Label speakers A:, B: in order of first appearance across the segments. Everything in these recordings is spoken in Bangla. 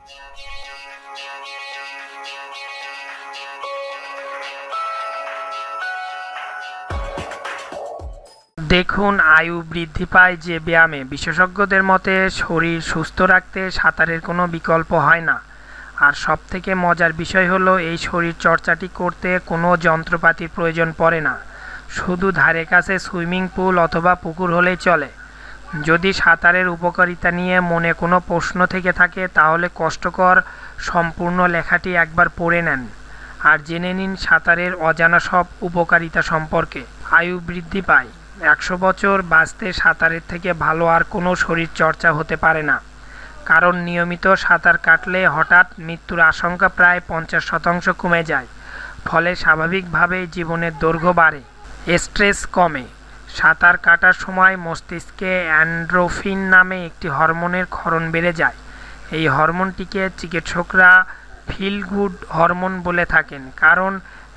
A: দেখুন, আয়ু বৃদ্ধি পায় যে ব্যায়ামে। বিশেষজ্ঞদের মতে শরীর সুস্থ রাখতে সাঁতারের কোনো বিকল্প হয় না। আর সবথেকে মজার বিষয় হলো, এই শরীর চর্চাটি করতে কোনো যন্ত্রপাতির প্রয়োজন পড়ে না। শুধু ধারে কাছে সুইমিং পুল অথবা পুকুর হলেই চলে। যদি সাঁতারের উপকারিতা নিয়ে মনে কোনো প্রশ্ন থেকে থাকে, তাহলে কষ্টকর সম্পূর্ণ লেখাটি একবার পড়ে নেন আর জেনে নিন সাঁতারের অজানা সব উপকারিতা সম্পর্কে। আয়ু বৃদ্ধি পায়। 100 বছর বাঁচতে সাঁতারের থেকে ভালো আর কোনো শরীর চর্চা হতে পারে না। কারণ নিয়মিত সাঁতার কাটলে হঠাৎ মৃত্যুর আশঙ্কা প্রায় 50% কমে যায়। ফলে স্বাভাবিকভাবেই জীবনের দৈর্ঘ্য বাড়ে, স্ট্রেস কমে। সাঁতার কাটার সময় মস্তিষ্কে এন্ডোরফিন নামে একটি হরমোনের ক্ষরণ বেড়ে যায়। এই হরমোনটিকে চিকিৎসকরা ফিল গুড হরমোন বলে থাকেন, কারণ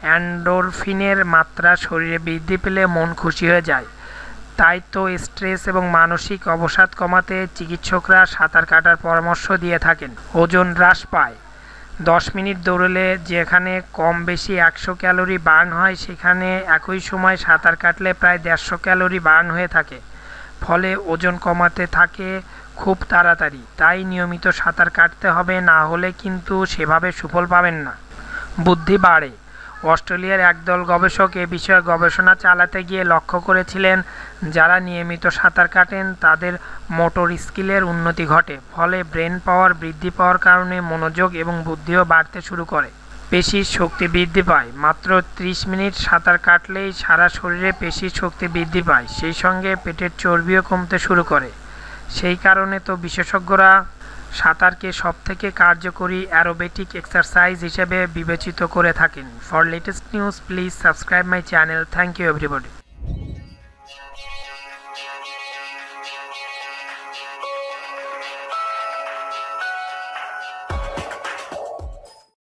A: এন্ডোরফিনের মাত্রা শরীরে বৃদ্ধি পেলে মন খুশি হয়ে যায়। তাই তো স্ট্রেস এবং মানসিক অবসাদ কমাতে চিকিৎসকরা সাঁতার কাটার পরামর্শ দিয়ে থাকেন। ওজন হ্রাস পায়। 10 মিনিট দৌড়লে যেখানে কম বেশি 100 ক্যালোরি বার্ন হয়, সেখানে একই সময় সাঁতার কাটলে প্রায় 150 ক্যালোরি বার্ন হয়ে থাকে। ফলে ওজন কমাতে থাকে খুব তাড়াতাড়ি। তাই নিয়মিত সাঁতার কাটতে হবে, না হলে কিন্তু সেভাবে সুফল পাবেন না। বুদ্ধি বাড়ে। অস্ট্রেলিয়ার একদল গবেষক এ বিষয়ে গবেষণা চালাতে গিয়ে লক্ষ্য করেছিলেন, যারা নিয়মিত সাঁতার কাটেন তাদের মোটর স্কিলের উন্নতি ঘটে। ফলে ব্রেন পাওয়ার বৃদ্ধি পাওয়ার কারণে মনোযোগ এবং বুদ্ধিও বাড়তে শুরু করে। পেশির শক্তি বৃদ্ধি পায়। মাত্র 30 মিনিট সাঁতার কাটলেই সারা শরীরে পেশির শক্তি বৃদ্ধি পায়, সেই সঙ্গে পেটের চর্বিও কমতে শুরু করে। সেই কারণে তো বিশেষজ্ঞরা সাঁতারকে সবথেকে কার্যকরী অ্যারোবেটিক এক্সারসাইজ হিসেবে বিবেচিত করে থাকেন। For latest news please subscribe my channel. Thank you everybody.